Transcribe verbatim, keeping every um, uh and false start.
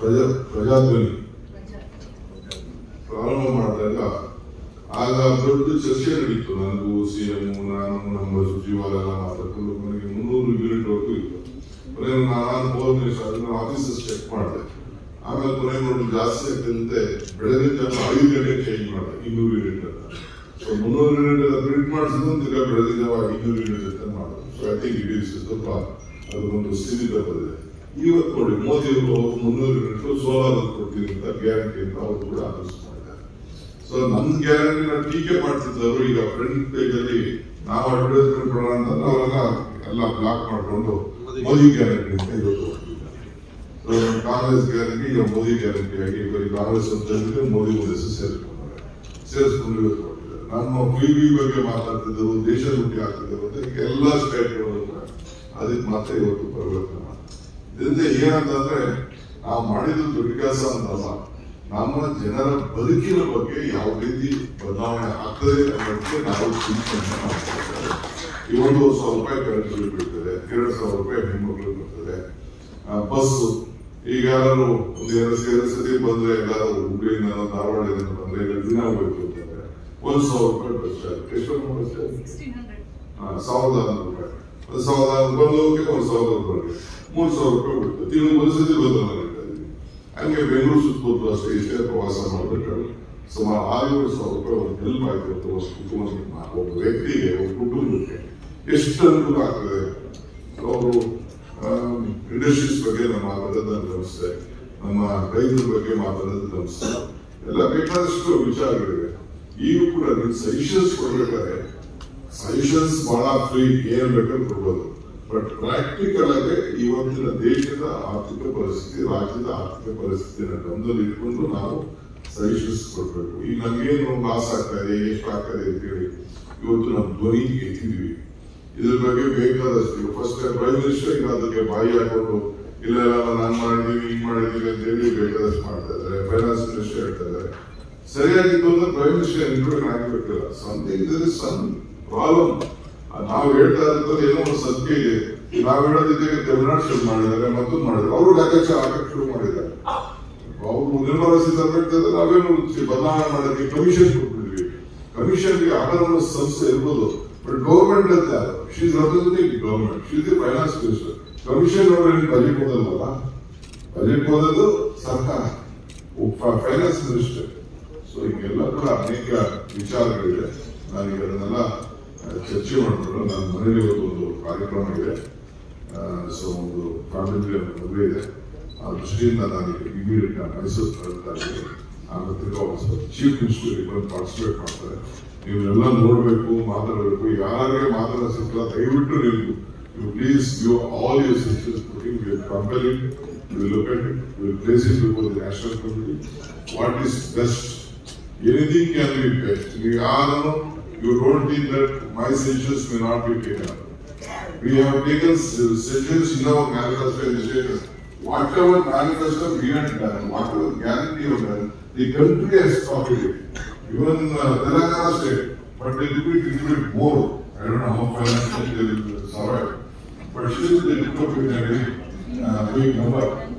ಪ್ರಜಾ ಪ್ರಜಾಧ್ವನಿ ಪ್ರಾರಂಭ ಮಾಡಿದಾಗ ಆಗ ದೊಡ್ಡ ಚರ್ಚೆ ನಡೀತು. ನನಗೂ ಸಿ ಎಂ ನಾನು ನಮ್ಮ ಸಚಿವರೆಲ್ಲ ಮಾತಾಡ್ಕೊಂಡು ನನಗೆ ಮುನ್ನೂರು ಯೂನಿಟ್ ವರ್ಗೂ ಇತ್ತು. ಕೊನೆ ನಾನು ಹೋದ ಅದನ್ನ ಆಫೀಸಸ್ ಚೆಕ್ ಮಾಡಿದೆ. ಆಮೇಲೆ ಕೊನೆ ನೋಡಿ ಜಾಸ್ತಿ ಆಗ್ತದಂತೆ ಬೆಳಗ್ಗೆ ಜಾವ ಐದು ಗಂಟೆಗೆ ಚೇಂಜ್ ಮಾಡಿದೆ ಇನ್ನೂರು ಯೂನಿಟ್ ಅಂತ. ಸೊ ಮುನ್ನೂರು ಯೂನಿಟ್ ಪ್ರಿಂಟ್ ಮಾಡಿಸಿದ್ರು ಈಗ ಬೆಳಗ್ಗೆ ಜಾವ ಐನೂರು ಯೂನಿಟ್ ಅಂತ ಮಾಡೋದು. So I think it is ಸ್ವಲ್ಪ ಅದಕ್ಕೊಂದು ಸ್ಥಿತಿ ಬಂದಿದೆ. ಇವತ್ತು ನೋಡಿ ಮೋದಿ ಅವರು ಮುನ್ನೂರು ಯೂನಿಟ್ ಸೋಲಾರ್ ಕೊಡ್ತೀವಿ ಅಂತ ಗ್ಯಾರಂಟಿ ಅಂತ ಅವರು ಕೂಡ ಅನೌನ್ಸ್ ಮಾಡಿದ್ದಾರೆ. ಸೊ ನನ್ನ ಗ್ಯಾರಂಟಿನ ಟೀಕೆ ಮಾಡ್ತಿದ್ದವರು ಈಗ ಫ್ರಂಟ್ ಪೇಜ್ ಅಲ್ಲಿ ನಾವು ಅಡ್ವರ್ಟೈಸ್ಮೆಂಟ್ ಕೊಡೋಣ ಅಂತ ಅವರೆಲ್ಲ ಎಲ್ಲ ಬ್ಲಾಕ್ ಮಾಡಿಕೊಂಡು ಮೋದಿ ಗ್ಯಾರಂಟಿ ಅಂತ ಇವತ್ತು ಕಾಂಗ್ರೆಸ್ ಗ್ಯಾರಂಟಿ ಈಗ ಮೋದಿ ಗ್ಯಾರಂಟಿ ಆಗಿ ಬರೀ ಕಾಂಗ್ರೆಸ್ ಅಂತ ಹೇಳಿದ್ರೆ ಮೋದಿ ಒಂದು ಹೆಸರು ಸೇರಿಸ್ಕೊಂಡ್ರೆ ಸೇರಿಸ್ಕೊಂಡು ಇವತ್ತು ಕೊಟ್ಟಿದ್ದಾರೆ. ನಮ್ಮ ಪಿ ಬಿ ಬಗ್ಗೆ ಮಾತಾಡ್ತಿದ್ದರು, ದೇಶ ಲೂಟಿ ಆಗ್ತಿದ್ದರು ಅಂತ ಎಲ್ಲ ಸ್ಟೇಟ್ಗಳು ಅದಕ್ಕೆ ಮಾತ್ರ ಇವತ್ತು ಪರಿವರ್ತನೆ ಮಾಡ್ತಾರೆ. ಇದರಿಂದ ಏನಂತಂದ್ರೆ ನಾವು ಮಾಡಿದ್ದು ದೊಡ್ಡ ಕೆಲಸ ಅಂತಲ್ಲ, ನಮ್ಮ ಜನರ ಬದುಕಿನ ಬಗ್ಗೆ ಯಾವ ರೀತಿ ಬದಲಾವಣೆ ಆಗ್ತದೆ ಅನ್ನೋದಕ್ಕೆ ನಾವು ಚಿಂತನೆ ಮಾಡ್ತಿದ್ದೇವೆ. ಈ ಒಂದೂವರೆ ಸಾವಿರ ರೂಪಾಯಿ ಕರೆಂಟ್ ಬಿಲ್ ಬೀಳ್ತದೆ, ಎರಡು ಸಾವಿರ ರೂಪಾಯಿ ಹೆಣ್ಮಕ್ಳು ಬರ್ತದೆ. ಬಸ್ ಈಗ ಯಾರು ಒಂದು ಎರಡು ಎರಡು ಸತಿ ಬಂದ್ರೆ ಎಲ್ಲಾರು ಹುಬ್ಳಿಯಿಂದ ಧಾರವಾಡದಿಂದ ಬಂದ್ರೆ ಎಲ್ಲ ದಿನ ಹೋಗ್ಬೇಕು ಅಂತಂದ್ರೆ ಒಂದ್ ಸಾವಿರ ರೂಪಾಯಿ ಬಸ್ ಚಾರ್ಜ್. ಎಷ್ಟು ಬಸ್ ಚಾರ್ಜ್? ಸಾವಿರದ ಆರ್ನೂರು ರೂಪಾಯಿ. ಒಂದು ಸಾವಿರದ ಆರ್ನೂರು ಬಂದೋಗಿ ಒಂದ್ ಸಾವಿರದ ರೂಪಾಯಿ ಮೂರ್ ಸಾವಿರ ರೂಪಾಯಿ ಬಿಡ್ತದೆ. ತಿಂಗಳು ಒಂದು ಸತಿ ಬಂದ ಹಂಗೆ ಬೆಂಗಳೂರು ಸುತ್ತಮುತ್ತ ಅಷ್ಟೇ ಇಷ್ಟೇ ಪ್ರವಾಸ ಮಾಡಬೇಕಾದ್ರೆ ಸುಮಾರು ಆರೂವರೆ ಸಾವಿರ ರೂಪಾಯಿ ಒಂದು ಹೆಲ್ಪ್ ಆಗಿರುತ್ತೆ. ಒಂದು ಕುಟುಂಬ ಒಬ್ಬ ವ್ಯಕ್ತಿಗೆ ಒಬ್ಬ ಕುಟುಂಬಕ್ಕೆ ಎಷ್ಟು ಅನುಕೂಲ ಆಗ್ತದೆ. ಅವರು ಇಂಡಸ್ಟ್ರೀಸ್ ಬಗ್ಗೆ ನಮ್ಮ ಮಾತಾಡೋದನ್ನ ಗಮನಿಸಿದೆ, ನಮ್ಮ ರೈತರ ಬಗ್ಗೆ ಮಾತಾಡೋದನ್ನ ಗಮನಿಸಿದೆ, ಎಲ್ಲ ಬೇಕಾದಷ್ಟು ವಿಚಾರಗಳಿವೆ. ಈಗ ಕೂಡ ನೀವು ಸಜೆಷನ್ಸ್ ಕೊಡ್ಬೇಕಾದ್ರೆ ಸಜೆಷನ್ಸ್ ಬಹಳ ಫ್ರೀ, ಏನ್ ಬೇಕಾದ್ರೂ ಕೊಡ್ಬೋದು. ಬಟ್ ಪ್ರಾಕ್ಟಿಕಲ್ ಆಗಿ ಇವತ್ತಿನ ದೇಶದ ಆರ್ಥಿಕ ಪರಿಸ್ಥಿತಿ, ರಾಜ್ಯದ ಆರ್ಥಿಕ ಪರಿಸ್ಥಿತಿನ ಗಮನದಲ್ಲಿ ಇಟ್ಕೊಂಡು ನಾವು ಸಜೆಷನ್ಸ್ ಕೊಡ್ಬೇಕು. ಈಗ ನಮ್ಗೇನು ಲಾಸ್ ಆಗ್ತಾ ಇದೆ, ಎಷ್ಟು ಆಗ್ತಾ ಇದೆ ಅಂತೇಳಿ ಇವತ್ತು ನಮ್ಮ ಧ್ವನಿ ಎತ್ತಿದ್ವಿ. ಇದ್ರ ಬಗ್ಗೆ ಬೇಕಾದಷ್ಟು ಫಸ್ಟ್ ಪ್ರೈಮ್ ಮಿನಿಸ್ಟರ್ ಈಗ ಅದಕ್ಕೆ ಬಾಯಿ ಹಾಕೊಂಡು ಇಲ್ಲ ನಾನು ಮಾಡಿದೀವಿ ಹಿಂಗ್ ಮಾಡಿದೀವಿ ಅಂತ ಹೇಳಿ ಬೇಕಾದಷ್ಟು ಮಾಡ್ತಾ ಇದ್ದಾರೆ. ಫೈನಾನ್ಸ್ ಮಿನಿಸ್ಟರ್ ಹೇಳ್ತಾ ಇದ್ದಾರೆ. ಸರಿಯಾಗಿತ್ತು ಅಂದ್ರೆ ಪ್ರೈಮ್ ಮಿನಿಸ್ಟರ್ ಇನ್ಕ್ಲೂಡ್ ಆಗಬೇಕಿಲ್ಲ. Something there is some problem. ನಾವು ಹೇಳ್ತಾ ಇರೋದು ಏನೋ ಒಂದು ಸತ್ಯ ಇದೆ. ನಾವು ಹೇಳೋದಿದ್ದೇವೆ ತಮಿಳ್ನಾಡು ಶುರು ಮಾಡಿದ್ದಾರೆ, ಮತ್ತೊಂದು ಮಾಡಿದ್ದಾರೆ, ಅವರು ಲೆಕ್ಕಾಚಾರ ಹಾಕಕ್ಕೆ ಶುರು ಮಾಡಿದ್ದಾರೆ. ಅವರು ನಿರ್ಮಲಾ ಸೀತಾರಾಮನ್ ನಾವೇನು ಬದಲಾವಣೆ ಮಾಡೋದಕ್ಕೆ ಕಮಿಷನ್ ಕೊಟ್ಬಿಡ್ತೀವಿ. ಕಮಿಷನ್ಗೆ ಆಧಾರ ಸಂಸ್ಥೆ ಇರ್ಬೋದು, ಬಟ್ ಗೌರ್ಮೆಂಟ್ ಅಂತ she is representing government, she is the finance minister. Commission ಅವರೇನು ಬಜೆಟ್ ಓದಲ್ಲ, ಬಜೆಟ್ ಓದೋದು ಸರ್ಕಾರ, ಫೈನಾನ್ಸ್ ಮಿನಿಸ್ಟರ್. ಸೊ ಹಿಂಗೆಲ್ಲ ಕೂಡ ಅನೇಕ ವಿಚಾರಗಳಿದೆ. ನಾನೀಗ ಅದನ್ನೆಲ್ಲ ಚರ್ಚೆ ಮಾಡಿಕೊಂಡು ನನ್ನ ಮನೇಲಿ ಇವತ್ತು ಒಂದು ಕಾರ್ಯಕ್ರಮ ಇದೆ. ಸೊ ಒಂದು ಫ್ಯಾಮಿಲಿ ಮದುವೆ ಇದೆ. ಆ ದೃಷ್ಟಿಯಿಂದ ನಾನು ಇಮಿಡಿಯೇಟ್ ಮೈಸೂರು ಕಳ್ತಾ ಇದ್ದೀನಿ. ಆಮೇಲೆ ಚೀಫ್ ಮಿನಿಸ್ಟರ್ ಬಂದು ಪಾರ್ಟಿಸಿಪೇಟ್ ಮಾಡ್ತಾರೆ. ನೀವೆಲ್ಲ ನೋಡಬೇಕು, ಮಾತಾಡಬೇಕು. ಯಾರಿಗೆ ಮಾತಾಡೋ ಸಿಕ್ಕಲ್ಲ ದಯವಿಟ್ಟು ನೀವು you please give all your suggestions, putting we will compare it, we will look at it, we will place it before the national committee. What is best? Anything can be best. We are, you don't think that my suggestions may not be taken up. We have taken suggestions in our manifesto in the state. Whatever manifesto we have done, whatever guarantee we have done, the country has copied it. Even uh, Telangana state, but they do it a little bit more. I don't know how financially they will survive. But still they took up in a very uh, big number.